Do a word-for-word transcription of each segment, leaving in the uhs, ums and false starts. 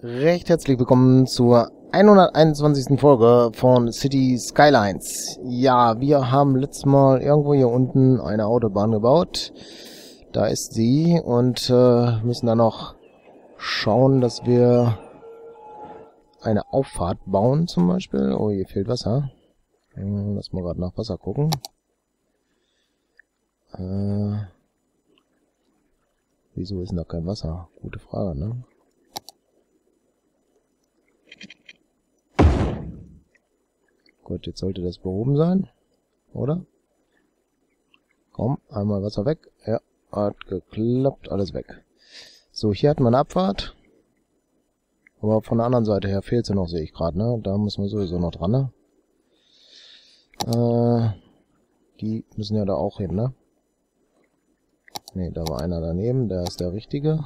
Recht herzlich willkommen zur hunderteinundzwanzigsten Folge von City Skylines. Ja, wir haben letztes Mal irgendwo hier unten eine Autobahn gebaut. Da ist sie und äh, müssen dann noch schauen, dass wir eine Auffahrt bauen zum Beispiel. Oh, hier fehlt Wasser. Hm, lass mal gerade nach Wasser gucken. Äh, wieso ist denn da kein Wasser? Gute Frage, ne? Gut, jetzt sollte das behoben sein, oder? Komm, einmal Wasser weg. Ja, hat geklappt, alles weg. So, hier hatten wir eine Abfahrt. Aber von der anderen Seite her fehlt sie noch, sehe ich gerade, ne? Da müssen wir sowieso noch dran, ne? Äh, die müssen ja da auch hin, ne? Ne, da war einer daneben, der ist der richtige.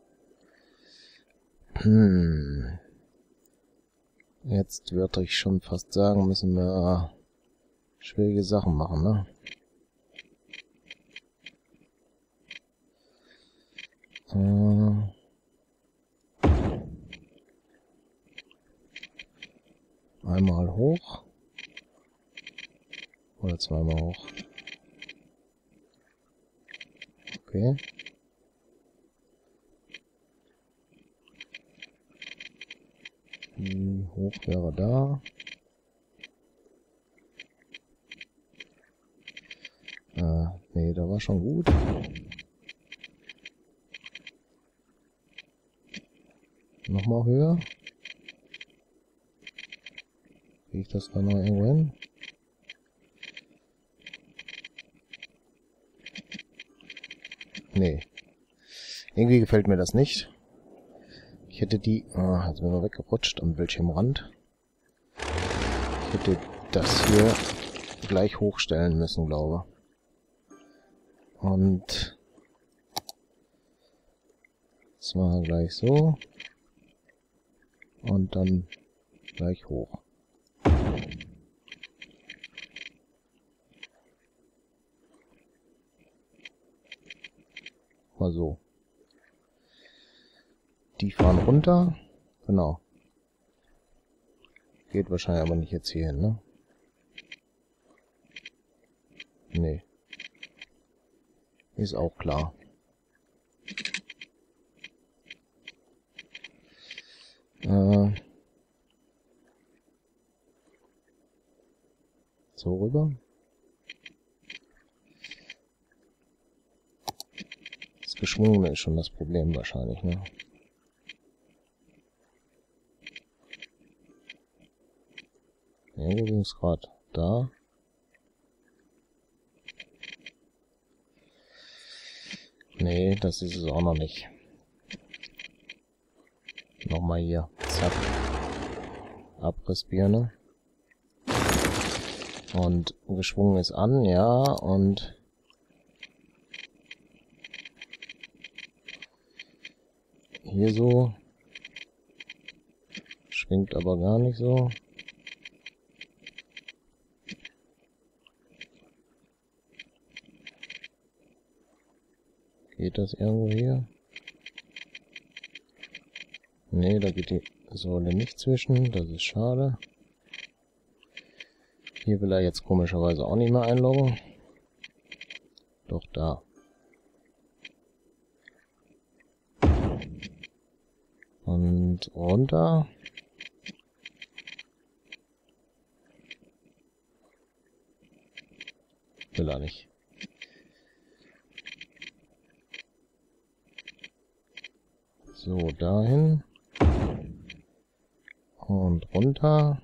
Hm. Jetzt würde ich schon fast sagen, müssen wir schwierige Sachen machen, ne? Äh. Einmal hoch. Oder zweimal hoch. Okay. Wie hoch wäre da? Äh, nee, da war schon gut. Nochmal höher. Kriege ich das da noch irgendwo hin? Nee. Irgendwie gefällt mir das nicht. Ich hätte die... Ah, jetzt sind wir weggerutscht am Bildschirmrand. Ich hätte das hier gleich hochstellen müssen, glaube ich. Und... zwar gleich so. Und dann gleich hoch. Mal so. Die fahren runter. Genau. Geht wahrscheinlich aber nicht jetzt hier hin, ne? Nee. Ist auch klar. Äh. So rüber. Das Geschwungene ist schon das Problem wahrscheinlich, ne? Irgendwo ging es gerade da. Nee, das ist es auch noch nicht. Nochmal hier. Zack. Abrissbirne. Und geschwungen ist an, ja, und hier so. Schwingt aber gar nicht so. Geht das irgendwo hier? Nee, da geht die Säule nicht zwischen. Das ist schade. Hier will er jetzt komischerweise auch nicht mehr einloggen. Doch da. Und runter. Will er nicht. So, dahin. Und runter.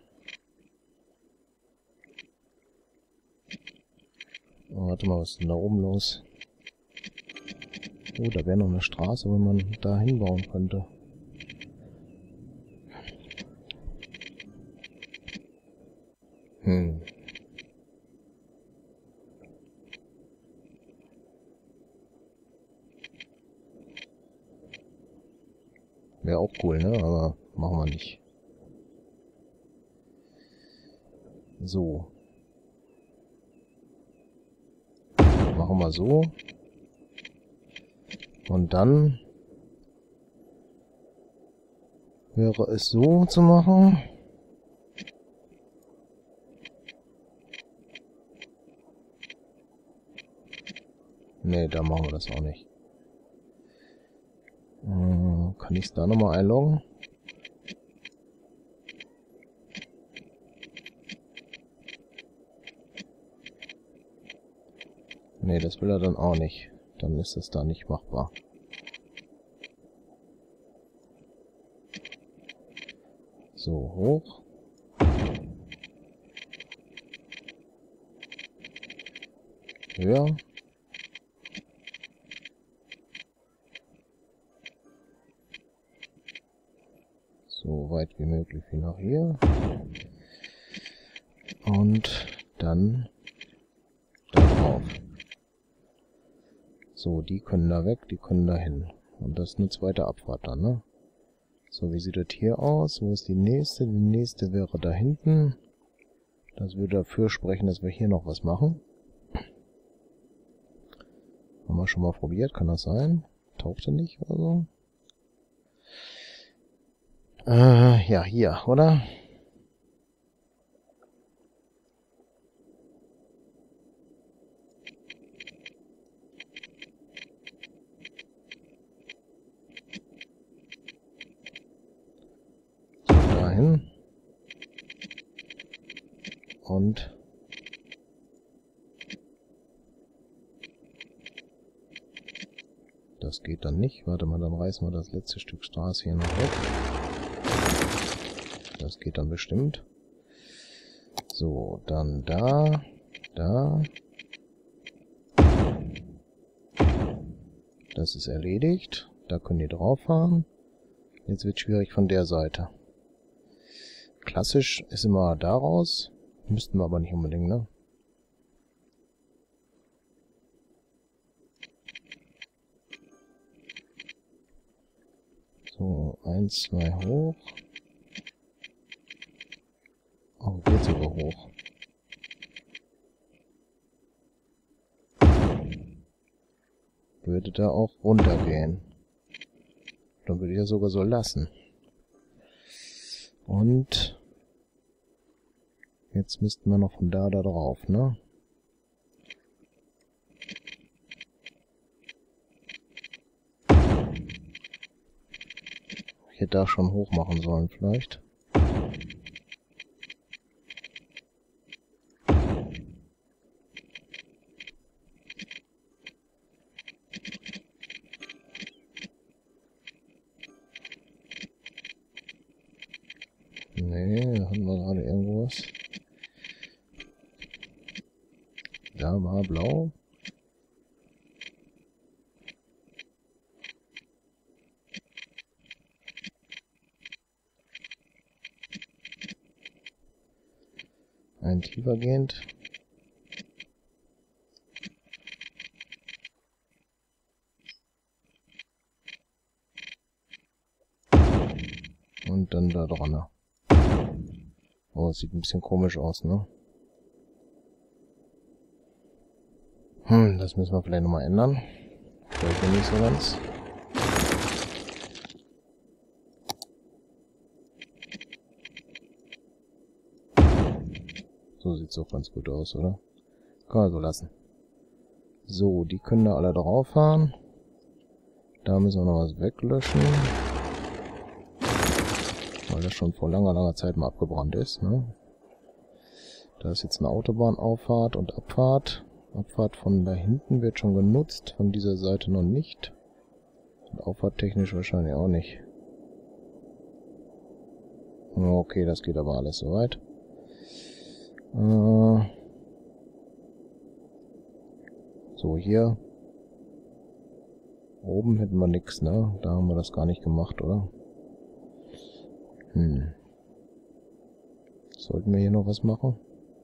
Oh, warte mal, was ist denn da oben los? Oh, da wäre noch eine Straße, wenn man da hinbauen könnte. Hm. Wäre auch cool, ne? Aber machen wir nicht. So. Machen wir so. Und dann wäre es so zu machen. Ne, da machen wir das auch nicht. Hm, kann ich es da nochmal einloggen? Ne, das will er dann auch nicht. Dann ist es da nicht machbar. So, hoch. Höher. So weit wie möglich wie nach hier. Und dann da drauf. So, die können da weg, die können da hin. Und das ist eine zweite Abfahrt dann, ne? So, wie sieht das hier aus? Wo ist die nächste? Die nächste wäre da hinten. Das würde dafür sprechen, dass wir hier noch was machen. Haben wir schon mal probiert, kann das sein? Tauchte nicht oder so? Äh, ja, hier, oder? So, dahin. Und das geht dann nicht. Warte mal, dann reißen wir das letzte Stück Straße hier noch weg. Das geht dann bestimmt. So, dann da, da. Das ist erledigt. Da können die drauf fahren. Jetzt wird es schwierig von der Seite. Klassisch ist immer daraus. Müssten wir aber nicht unbedingt, ne? So, eins, zwei hoch. Oh, geht sogar hoch. Würde da auch runtergehen. Dann würde ich ja sogar so lassen. Und jetzt müssten wir noch von da da drauf, ne? Ich hätte da schon hoch machen sollen, vielleicht. Nee, da hatten wir gerade irgendwas. Da war blau. Ein tiefergehend. Und dann da dran. Oh, das sieht ein bisschen komisch aus, ne? Hm, das müssen wir vielleicht nochmal ändern. Vielleicht nicht so ganz. So sieht's auch ganz gut aus, oder? Kann man so lassen. So, die können da alle drauf fahren. Da müssen wir noch was weglöschen. Weil das schon vor langer, langer Zeit mal abgebrannt ist, ne? Da ist jetzt eine Autobahnauffahrt und Abfahrt. Abfahrt von da hinten wird schon genutzt, von dieser Seite noch nicht. Und Auffahrt technisch wahrscheinlich auch nicht. Okay, das geht aber alles soweit. Äh so, hier. Oben hätten wir nichts, ne? Da haben wir das gar nicht gemacht, oder? Hm. Sollten wir hier noch was machen?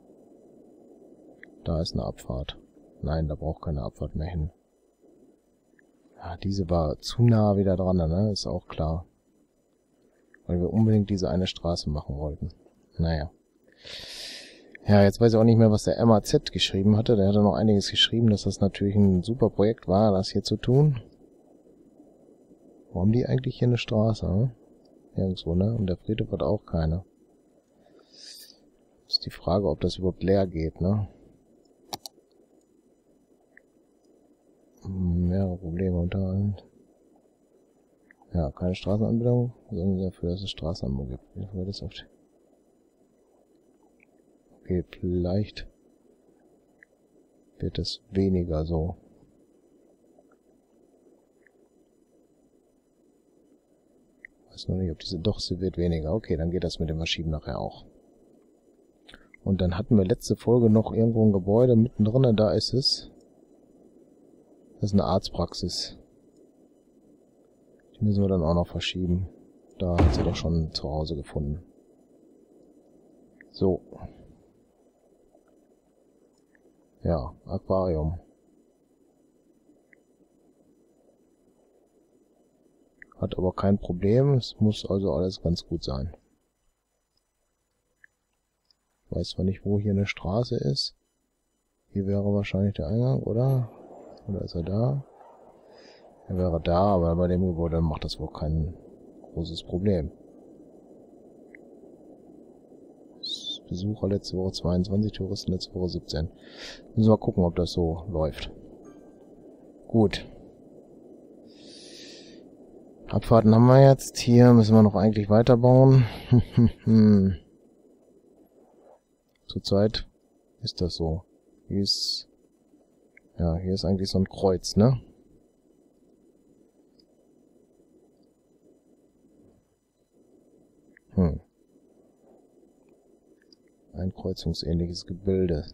Da ist eine Abfahrt. Nein, da braucht keine Abfahrt mehr hin. Ja, diese war zu nah wieder dran, ne? Ist auch klar. Weil wir unbedingt diese eine Straße machen wollten. Naja. Ja, jetzt weiß ich auch nicht mehr, was der M A Z geschrieben hatte. Der hatte noch einiges geschrieben, dass das natürlich ein super Projekt war, das hier zu tun. Warum die eigentlich hier eine Straße, ne? Nirgendwo, ne? Und der Friedhof hat auch keine. Ist die Frage, ob das überhaupt leer geht, ne? Mehrere Probleme unter anderem. Ja, keine Straßenanbindung. Sorgen Sie dafür, dass es Straßenanbindung gibt. Wie wird das oft? Okay, vielleicht wird es weniger so. Weiß noch nicht, ob diese... Doch, sie wird weniger. Okay, dann geht das mit dem Verschieben nachher auch. Und dann hatten wir letzte Folge noch irgendwo ein Gebäude mittendrin. Da ist es. Das ist eine Arztpraxis. Die müssen wir dann auch noch verschieben. Da hat sie doch schon zu Hause gefunden. So. Ja, Aquarium. Hat aber kein Problem. Es muss also alles ganz gut sein. Ich weiß zwar nicht, wo hier eine Straße ist. Hier wäre wahrscheinlich der Eingang, oder? Oder ist er da? Er wäre da, aber bei dem Gebäude macht das wohl kein großes Problem. Besucher letzte Woche zweiundzwanzig, Touristen letzte Woche siebzehn. Müssen wir mal gucken, ob das so läuft. Gut. Abfahrten haben wir jetzt. Hier müssen wir noch eigentlich weiterbauen. Zurzeit ist das so. Hier ist... Ja, hier ist eigentlich so ein Kreuz, ne? Hm. Ein kreuzungsähnliches Gebilde.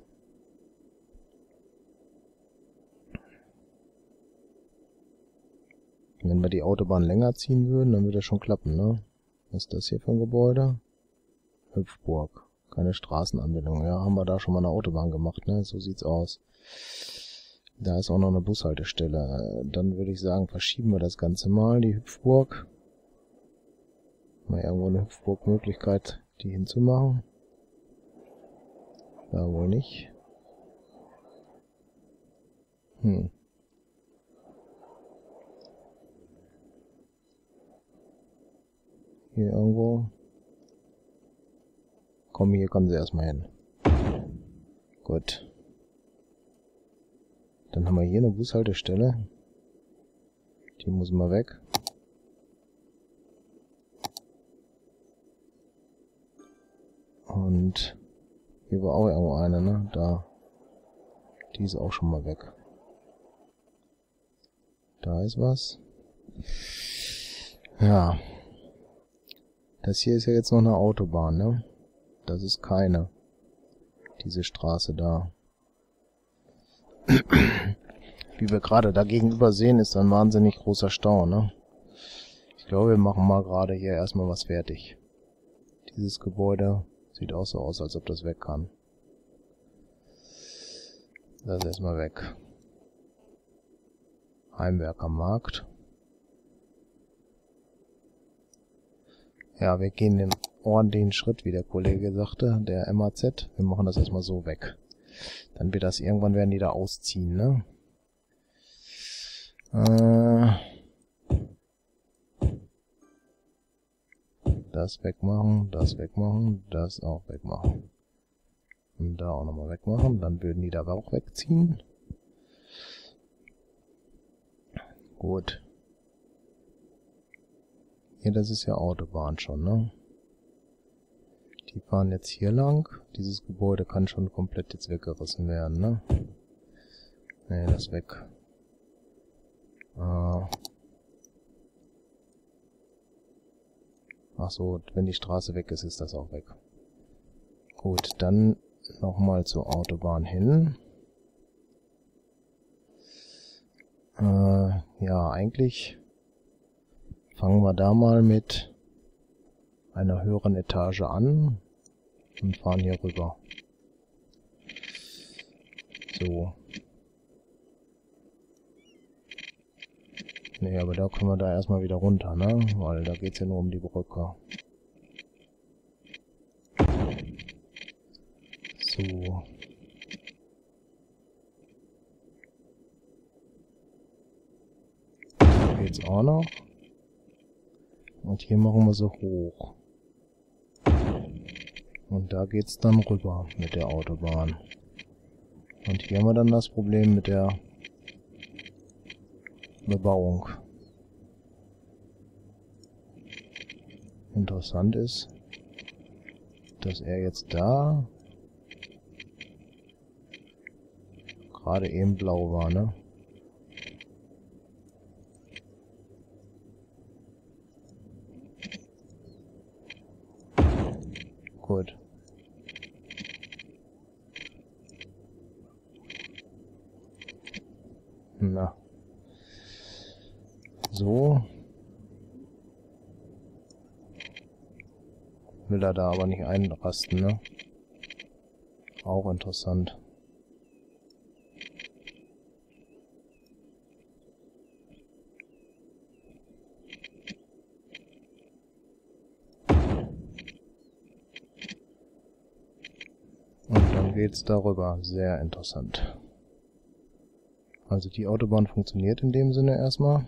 Wenn wir die Autobahn länger ziehen würden, dann würde das schon klappen, ne? Was ist das hier für ein Gebäude? Hüpfburg. Keine Straßenanbindung. Ja, haben wir da schon mal eine Autobahn gemacht, ne? So sieht's aus. Da ist auch noch eine Bushaltestelle. Dann würde ich sagen, verschieben wir das Ganze mal, die Hüpfburg. Mal irgendwo eine Hüpfburg-Möglichkeit, die hinzumachen. Da wohl nicht. Hm. Hier irgendwo. Komm, hier kommen sie erstmal hin. Gut. Dann haben wir hier eine Bushaltestelle. Die muss mal weg. Und hier war auch irgendwo eine, ne? Da. Die ist auch schon mal weg. Da ist was. Ja. Das hier ist ja jetzt noch eine Autobahn, ne? Das ist keine. Diese Straße da. Wie wir gerade da gegenüber sehen, ist ein wahnsinnig großer Stau, ne? Ich glaube, wir machen mal gerade hier erstmal was fertig. Dieses Gebäude sieht auch so aus, als ob das weg kann. Das ist erstmal weg. Heimwerkermarkt. Ja, wir gehen den ordentlichen Schritt, wie der Kollege sagte, der M A Z. Wir machen das erstmal so weg. Dann wird das, irgendwann werden die da ausziehen, ne? Äh, das wegmachen, das wegmachen, das auch wegmachen. Und da auch nochmal wegmachen, dann würden die da auch wegziehen. Gut. Hier, das ist ja Autobahn schon, ne? Die fahren jetzt hier lang. Dieses Gebäude kann schon komplett jetzt weggerissen werden, ne? Ne, das weg. Ah. Ach so, wenn die Straße weg ist, ist das auch weg. Gut, dann nochmal zur Autobahn hin. Äh, ja, eigentlich fangen wir da mal mit einer höheren Etage an und fahren hier rüber. So. Nee, aber da können wir da erstmal wieder runter, ne? Weil da geht's ja nur um die Brücke. So. Da geht's auch noch. Und hier machen wir sie hoch. Und da geht's dann rüber mit der Autobahn. Und hier haben wir dann das Problem mit der Bebauung. Interessant ist, dass er jetzt da gerade eben blau war, ne? Gut. Na. So. Will er da aber nicht einrasten, ne? Auch interessant. Und dann geht's darüber. Sehr interessant. Also die Autobahn funktioniert in dem Sinne erstmal.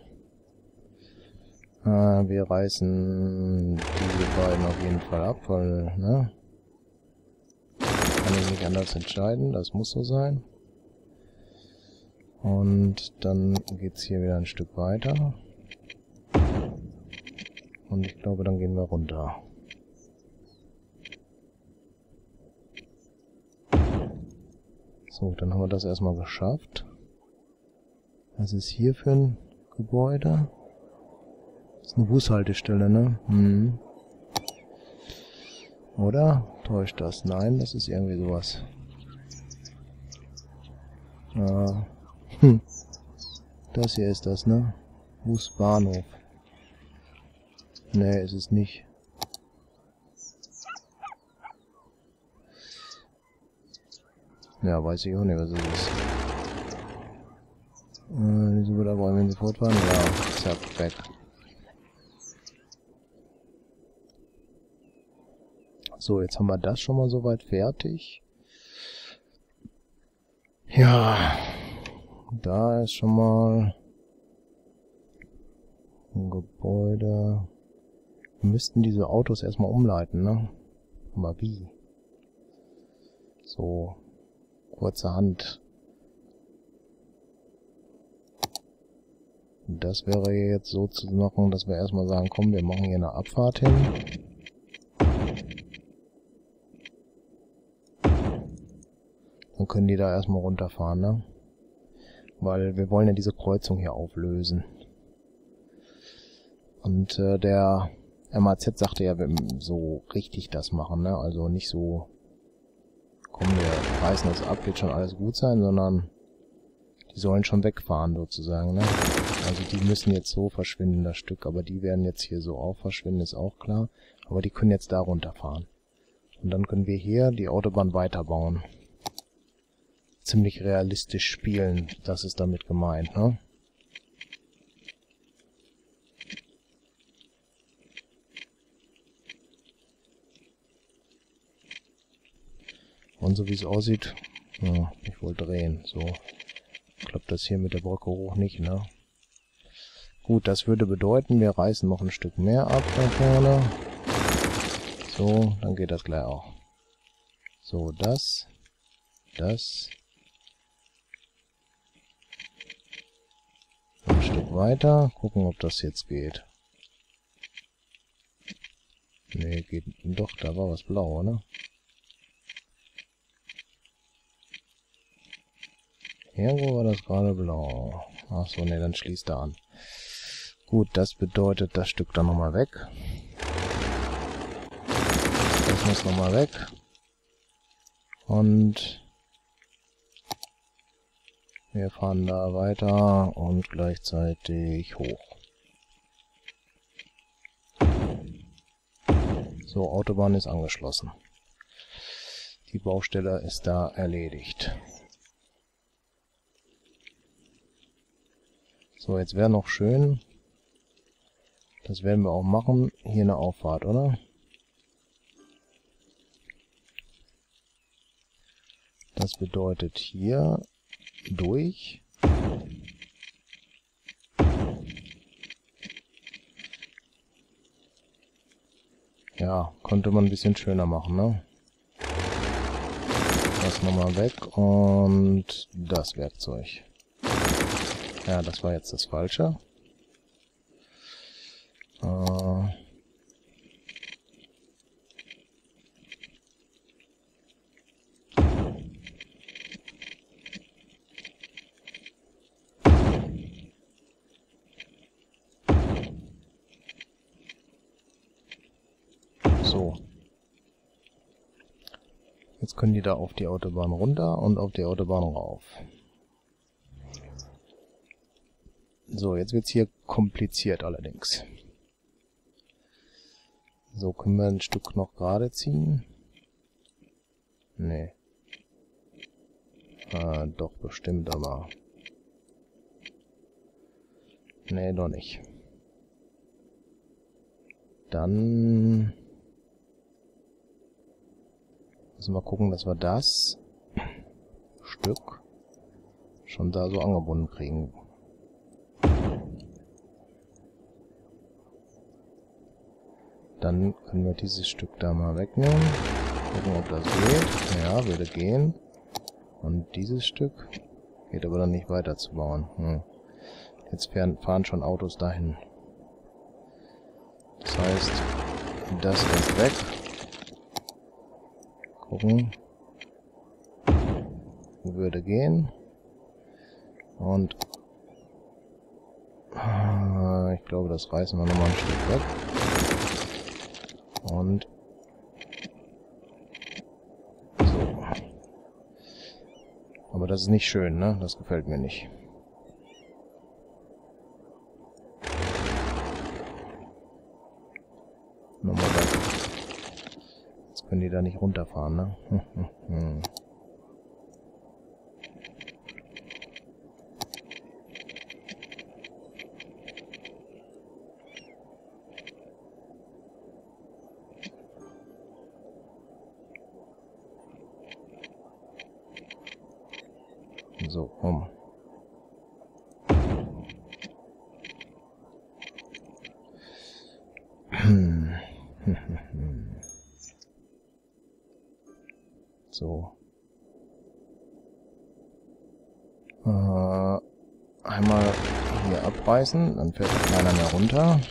Äh, wir reißen diese beiden auf jeden Fall ab, weil, ne? Kann ich nicht anders entscheiden, das muss so sein. Und dann geht's hier wieder ein Stück weiter. Und ich glaube, dann gehen wir runter. So, dann haben wir das erstmal geschafft. Was ist hier für ein Gebäude? Das ist eine Bushaltestelle, ne? Hm. Oder? Täuscht das? Nein, das ist irgendwie sowas. Ah. Hm. Das hier ist das, ne? Busbahnhof. Ne, ist es nicht. Ja, weiß ich auch nicht, was es ist. Äh, diese wird aber, wenn sie fortfahren, ja, zack, weg. So, jetzt haben wir das schon mal soweit fertig. Ja, da ist schon mal ein Gebäude. Wir müssten diese Autos erstmal umleiten, ne? Aber wie? So, kurzerhand. Das wäre jetzt so zu machen, dass wir erstmal sagen, komm, wir machen hier eine Abfahrt hin. Dann können die da erstmal runterfahren, ne? Weil wir wollen ja diese Kreuzung hier auflösen. Und äh, der M A Z sagte ja, wir so richtig das machen, ne? Also nicht so, komm, wir reißen das ab, wird schon alles gut sein, sondern die sollen schon wegfahren sozusagen, ne? Also die müssen jetzt so verschwinden, das Stück, aber die werden jetzt hier so auch verschwinden, ist auch klar. Aber die können jetzt da runterfahren. Und dann können wir hier die Autobahn weiterbauen. Ziemlich realistisch spielen, das ist damit gemeint, ne? Und so wie es aussieht, ja, ich wollte drehen, so klappt das hier mit der Brücke hoch nicht, ne? Gut, das würde bedeuten, wir reißen noch ein Stück mehr ab da vorne. So, dann geht das gleich auch. So, das, das. Ein Stück weiter, gucken, ob das jetzt geht. Ne, geht doch, da war was blau, ne? Irgendwo war das gerade blau. Ach so, ne, dann schließt er an. Gut, das bedeutet das Stück dann nochmal weg. Das muss nochmal weg. Und wir fahren da weiter und gleichzeitig hoch. So, Autobahn ist angeschlossen. Die Baustelle ist da erledigt. So, jetzt wäre noch schön, das werden wir auch machen, hier eine Auffahrt, oder? Das bedeutet hier durch. Ja, könnte man ein bisschen schöner machen, ne? Das nochmal weg und das Werkzeug. Ja, das war jetzt das Falsche. Äh So. Jetzt können die da auf die Autobahn runter und auf die Autobahn rauf. So, jetzt wird's hier kompliziert allerdings. So, können wir ein Stück noch gerade ziehen? Nee. Ah, doch, bestimmt, aber... Nee, doch nicht. Dann... müssen wir gucken, dass wir das Stück schon da so angebunden kriegen. Dann können wir dieses Stück da mal wegnehmen. Gucken, ob das geht. Ja, würde gehen. Und dieses Stück geht aber dann nicht weiter zu bauen. Hm. Jetzt fahren schon Autos dahin. Das heißt, das ist weg. Gucken. Würde gehen. Und äh, ich glaube, das reißen wir nochmal ein Stück weg. Und so. Aber das ist nicht schön, ne? Das gefällt mir nicht. Nochmal weg. Jetzt können die da nicht runterfahren, ne? Hm, hm, hm. So, komm. So. Äh, einmal hier abreißen, dann fährt keiner mehr runter.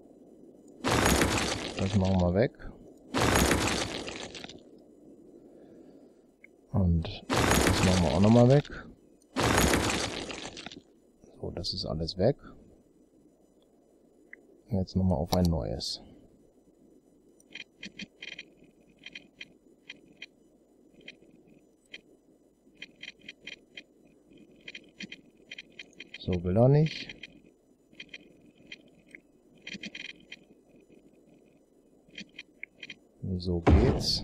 Das machen wir weg. Und das machen wir auch nochmal weg. So, das ist alles weg. Jetzt nochmal auf ein neues. So will er nicht. So geht's.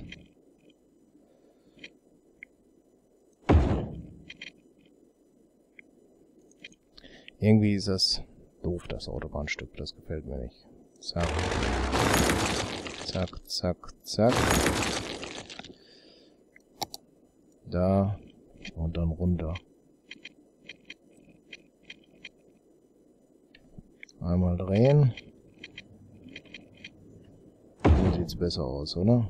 Irgendwie ist das doof, das Autobahnstück. Das gefällt mir nicht. Zack. Zack, zack, zack. Da. Und dann runter. Einmal drehen. So sieht's besser aus, oder?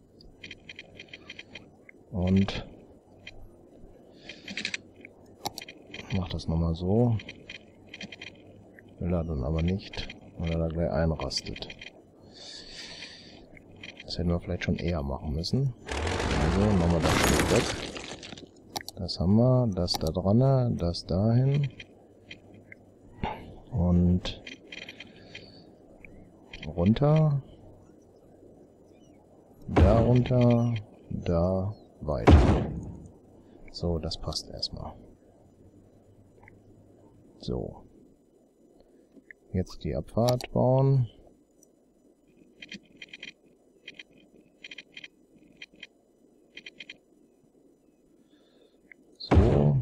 Und mach das nochmal so. Will er dann aber nicht, weil er da gleich einrastet. Das hätten wir vielleicht schon eher machen müssen. Also machen wir das Stück weg. Das haben wir, das da dran, das dahin. Und runter. Da runter. Da weiter. So, das passt erstmal. So. Jetzt die Abfahrt bauen. So.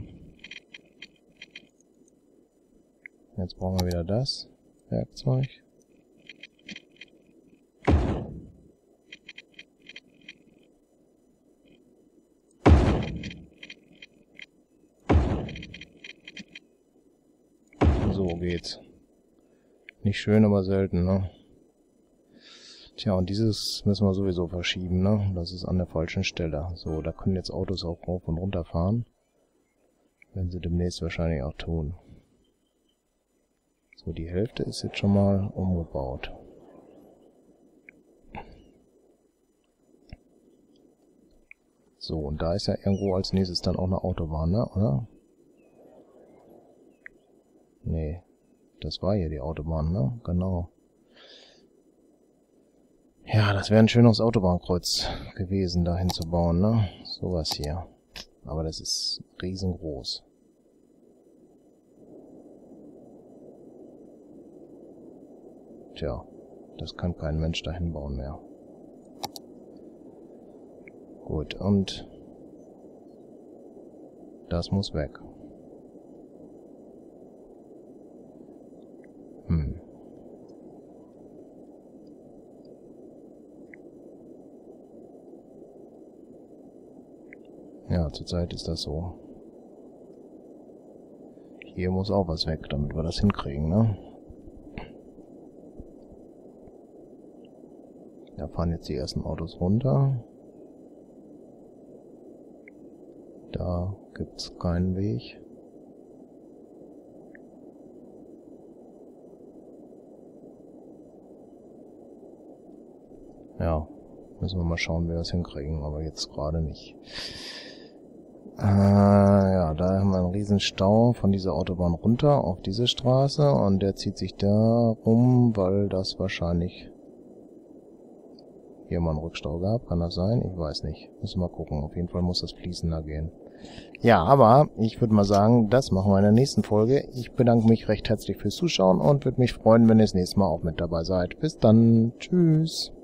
Jetzt brauchen wir wieder das Werkzeug. So geht's. Nicht schön, aber selten, ne? Tja, und dieses müssen wir sowieso verschieben, ne? Das ist an der falschen Stelle. So, da können jetzt Autos auch rauf und runter fahren. Werden sie demnächst wahrscheinlich auch tun. So, die Hälfte ist jetzt schon mal umgebaut. So, und da ist ja irgendwo als nächstes dann auch eine Autobahn, ne? Oder? Nee, das war hier die Autobahn, ne? Genau. Ja, das wäre ein schönes Autobahnkreuz gewesen, da hinzubauen, ne? Sowas hier. Aber das ist riesengroß. Tja, das kann kein Mensch dahin bauen mehr. Gut, und das muss weg. Hm. Ja, zurzeit ist das so. Hier muss auch was weg, damit wir das hinkriegen, ne? Da fahren jetzt die ersten Autos runter. Da gibt's keinen Weg. Ja, müssen wir mal schauen, wie wir das hinkriegen, aber jetzt gerade nicht. Äh, ja, da haben wir einen riesen Stau von dieser Autobahn runter auf diese Straße und der zieht sich da rum, weil das wahrscheinlich hier mal einen Rückstau gab. Kann das sein? Ich weiß nicht. Müssen wir mal gucken. Auf jeden Fall muss das fließender gehen. Ja, aber ich würde mal sagen, das machen wir in der nächsten Folge. Ich bedanke mich recht herzlich fürs Zuschauen und würde mich freuen, wenn ihr das nächste Mal auch mit dabei seid. Bis dann. Tschüss.